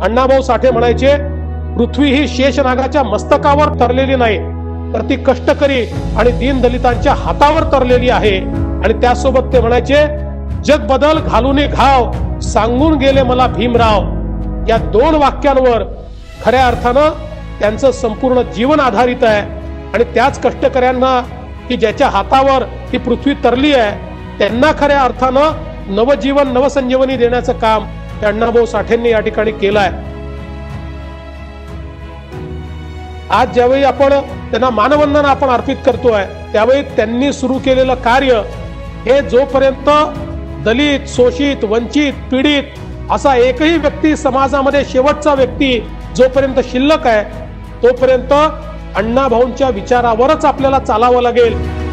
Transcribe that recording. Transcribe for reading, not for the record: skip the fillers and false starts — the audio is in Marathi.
अण्णाभाऊ साठे म्हणायचे, पृथ्वी ही शेषनागाच्या मस्तकावर तरलेली नाही, तर ती कष्टकरी आणि दीनदलितांच्या हातावर तरलेली आहे. आणि त्यासोबत ते म्हणायचे, जग बदल घालून घाव सांगून गेले मला भीमराव. या दोन वाक्यांवर खऱ्या अर्थानं त्यांचं संपूर्ण जीवन आधारित आहे. आणि त्याच कष्टकऱ्यांना की ज्याच्या हातावर ही पृथ्वी तरली आहे, त्यांना खऱ्या अर्थानं नवजीवन नवसंजीवनी देण्याचं काम अण्णाभाऊ साठेंनी या ठिकाणी केलं आहे. आज ज्यावेळी आपण त्यांना मानवंदना आपण अर्पित करतोय, त्यावेळी त्यांनी सुरू केलेलं कार्य हे जोपर्यंत दलित, शोषित, वंचित, पीडित असा एकही व्यक्ती समाजामध्ये, शेवटचा व्यक्ती जोपर्यंत शिल्लक आहे, तोपर्यंत अण्णाभाऊंच्या विचारावरच आपल्याला चालावं लागेल.